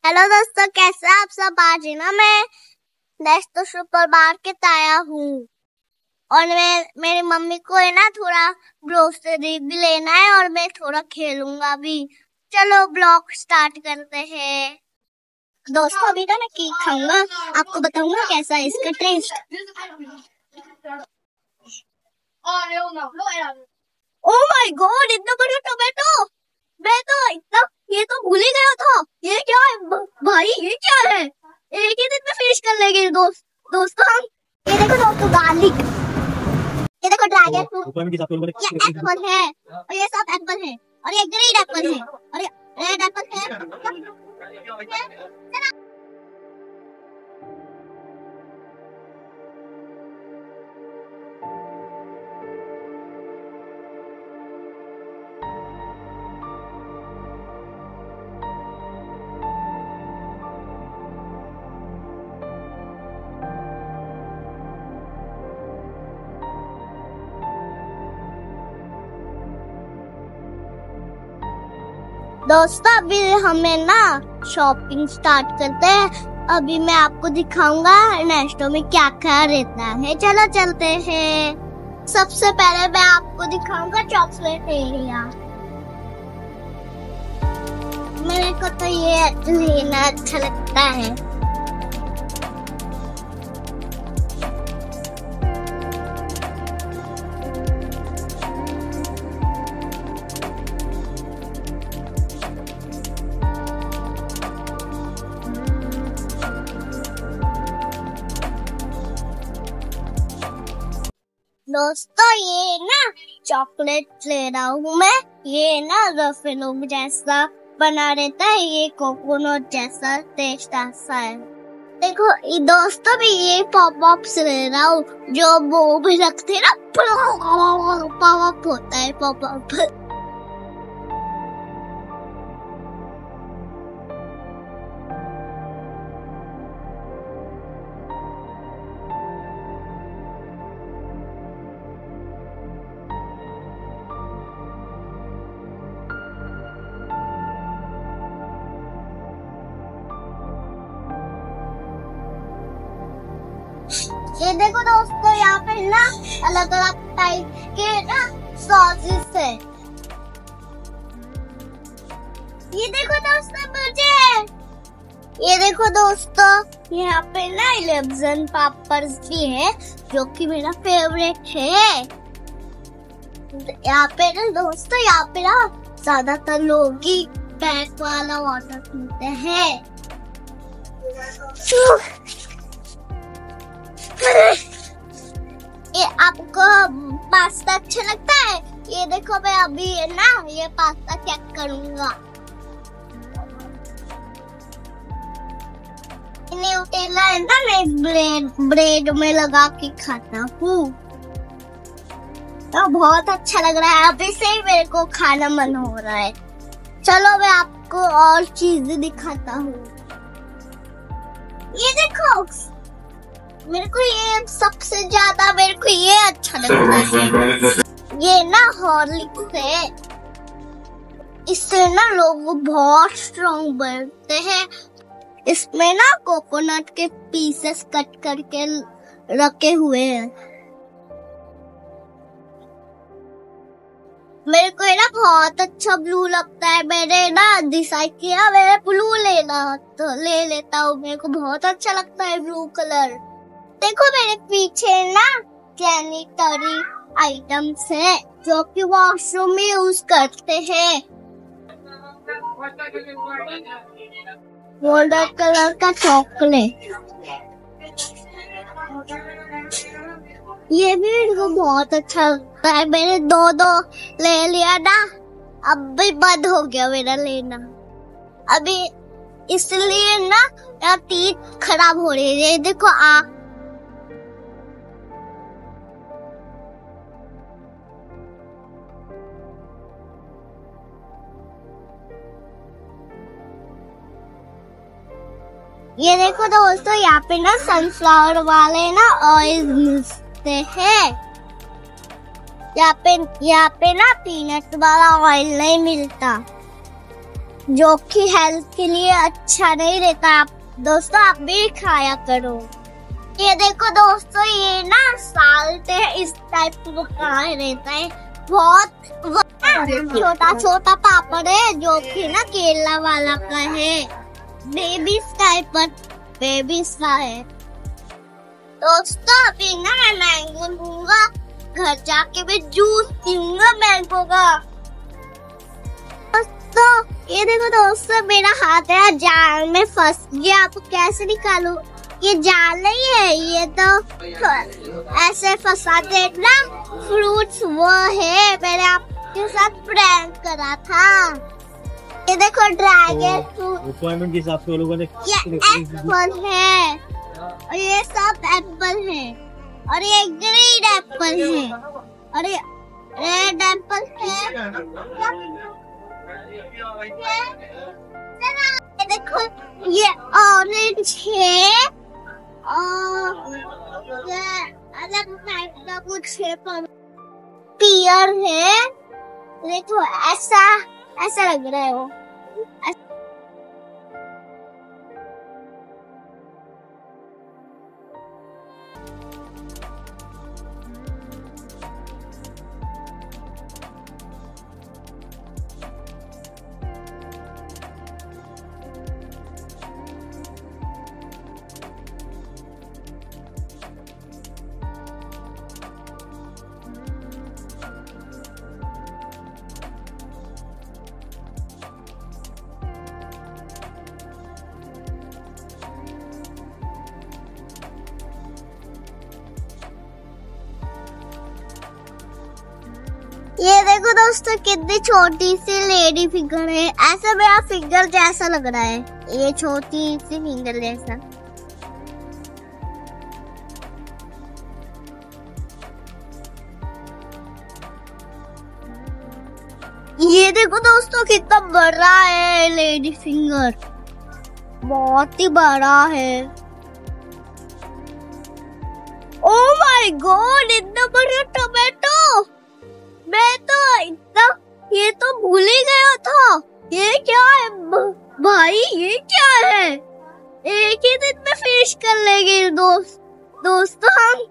Hello दोस्तों, कैसे आप सब। आज ना मैं नेक्स्ट सुपर मार्केट आया हूँ और मेरी मम्मी को है ना थोड़ा ग्रोसरी भी लेना है और मैं थोड़ा खेलूंगा भी। चलो ब्लॉग स्टार्ट करते हैं। दोस्तों अभी ना मैं केक खाऊंगा, आपको बताऊंगा कैसा है इसका टेस्ट। ओह माय गॉड, इतना बड़ा टोमेटो! मैं तो इतना ये तो भूल ही गया था। ये क्या है भाई, ये क्या है? एक ही दिन में फिनिश कर लेंगे दोस्तों हम। ये देखो दोस्तों गार्लिक, ये देखो ड्रैगन फ्रूट, ये एप्पल है और ये सब एप्पल है और ये ग्रीन एप्पल है और ये रेड एप्पल है। दोस्तों अभी हमें ना शॉपिंग स्टार्ट करते हैं। अभी मैं आपको दिखाऊंगा नेस्टो में क्या क्या रहता है। चलो चलते हैं। सबसे पहले मैं आपको दिखाऊंगा चॉकलेट एरिया। मेरे को तो ये लेना अच्छा लगता है। दोस्तों ये ना चॉकलेट ले रहा हूँ मैं। ये ना रफेलो जैसा बना रहता है, ये कोकोनट जैसा टेस्ट आता है। देखो दोस्तों भी ये पॉप अप्स ले रहा हूँ, जो वो भी रखते ना पॉप अप होता है पॉप अप। ये देखो दोस्तों यहाँ पे ना अलग अलग टाइप के ना सॉसेस है। ये देखो दोस्तों यहाँ पे ना 11 पापर्स भी है, जो कि मेरा फेवरेट है। यहाँ पे ना दोस्तों ज्यादातर लोग ही पैक वाला वाटर पीते हैं। ये आपको पास्ता अच्छा लगता है? ये देखो मैं अभी है ना ये पास्ता चेक करूंगा। न्यूटेला है ना, मैं ब्रेड में लगा के खाता हूँ तो बहुत अच्छा लग रहा है। अभी से ही मेरे को खाना मन हो रहा है। चलो मैं आपको और चीजें दिखाता हूँ। ये देखो मेरे को ये सबसे ज्यादा मेरे को ये अच्छा लगता है। ये ना हॉर्लिक्स है, इससे ना लोग बहुत स्ट्रॉन्ग बनते हैं। इसमें ना कोकोनट के पीसेस कट करके रखे हुए हैं। मेरे को ना बहुत अच्छा ब्लू लगता है। मैंने ना डिसाइड किया मेरे ब्लू लेना, तो ले लेता हूँ। मेरे को बहुत अच्छा लगता है ब्लू कलर। देखो मेरे पीछे ना सैनिटरी आइटम्स है, जो कि वॉशरूम में यूज करते हैं। गोल्डन कलर का चॉकलेट, ये भी मेरे को बहुत अच्छा लगता है। मैंने दो ले लिया ना, अब भी बंद हो गया मेरा लेना। अभी इसलिए ना मेरा टीथ खराब हो रही है। देखो ये देखो दोस्तों यहाँ पे ना सनफ्लावर वाले ना ऑयल मिलते हैं। यहाँ पे ना पीनट वाला ऑयल नहीं मिलता। जो कि हेल्थ के लिए अच्छा नहीं रहता। आप दोस्तों आप भी खाया करो। ये देखो दोस्तों, ये ना साल्ट है, इस टाइप का कहाँ रहता है, बहुत छोटा छोटा पापड़ है जो कि ना केरला वाला का है। बेबीज टाइप पर बेबीज का है। दोस्तों अभी ना मैं मैंगो लूंगा, घर जाके मैं जूस पीऊंगा मैंगो का। तो ये देखो दोस्तों, मेरा हाथ है जाल में फंस गया। आपको कैसे निकालूं? ये जाल नहीं है, ये तो ऐसे फंसा देना। फ्रूट्स वो है, मैंने आपके साथ प्रैंक करा था। ये देखो ड्रैगन फ्रूट, रिक्वायरमेंट के हिसाब से वो लोगों ने ये एप्पल है और ये सब एप्पल है और ये ग्रीन एप्पल है और ये रेड एप्पल है। ये देखो ये ऑरेंज है और ये अलग टाइप का कुछ है, पियर है। देखो ऐसा ऐसा लग रहा है वो। ये देखो दोस्तों, कितनी छोटी सी लेडी फिगर है। ऐसा मेरा फिगर जैसा लग रहा है, ये छोटी सी फिगर जैसा। ये देखो दोस्तों, कितना बड़ा है लेडी फिंगर, बहुत ही बड़ा है। ओह माय गॉड, इतना बड़ा टोमेटो! मैं तो इतना, ये तो भूल ही गया था। ये क्या है भाई, ये क्या है? एक ही दिन में फिनिश कर लेंगे दोस्तों हम।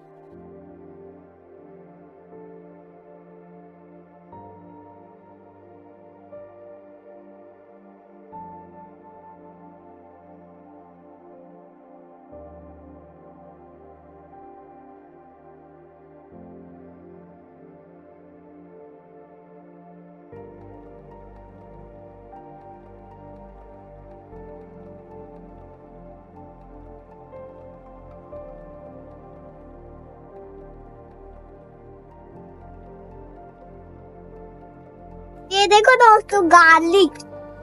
ये देखो दोस्तों, गार्लिक।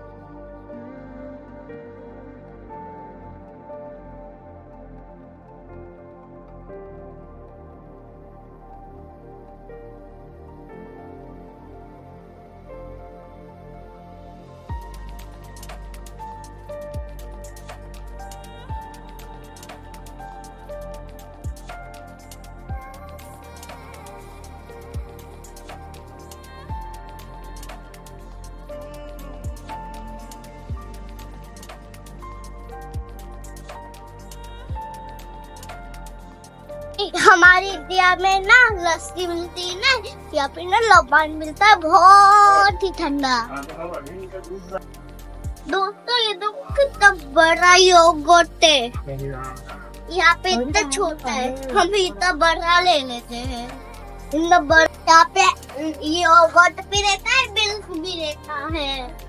हमारे इंडिया में ना लस्सी मिलती है ना, यहाँ पे ना लबान मिलता है, बहुत ही ठंडा। दोस्तों ये तो कितना बड़ा योगर्ट है, यहाँ पे इतना छोटा है, हम इतना बड़ा ले लेते हैं। इतना बड़ा, यहाँ पे योगर्ट भी रहता है, मिल्क भी रहता है।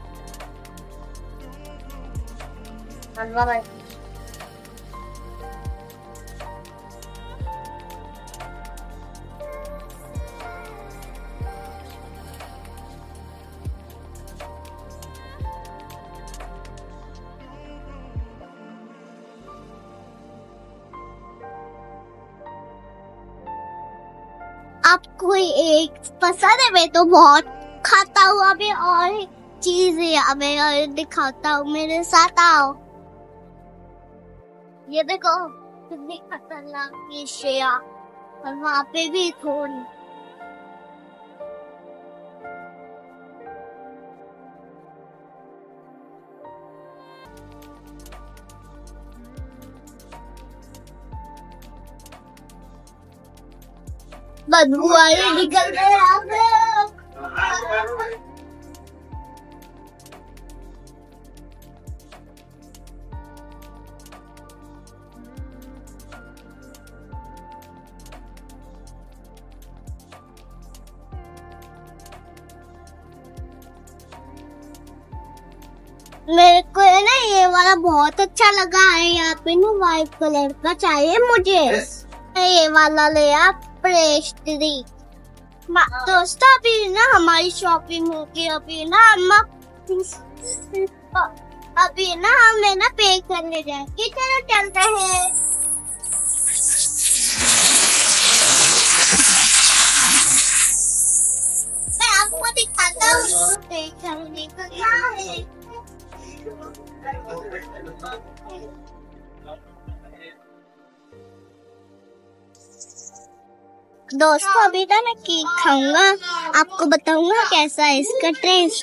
आपको एक पसंद है? मैं तो बहुत खाता हूँ। अभी और चीज है, मैं दिखाता हूँ, मेरे साथ आओ। ये देखो कितनी खतरनाक ये शेया, और वहाँ पे भी थोड़ी। बदबू आ रही, निकल गए यहाँ से। मेरे को है ना ये वाला बहुत अच्छा लगा है। यहाँ पे ना व्हाइट कलर का चाहिए मुझे। ये वाला ले आप पेस्ट्री। दोस्तों अभी ना हमारी शॉपिंग होगी। अभी ना हम हमें ना पे करने जाएंगे। चलो चलते हैं। मैं आपको दिखाता हूँ पे करने का क्या है। दोस्तों अभी ना मैं केक खाऊंगा, आपको बताऊंगा कैसा है इसका टेस्ट।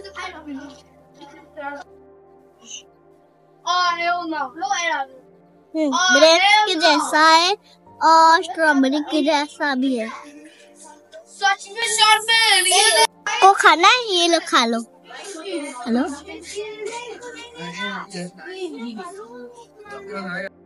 ग्रेप्स के जैसा है और स्ट्रॉबेरी के जैसा भी है। को खाना है, ये लो खा लो। हेलो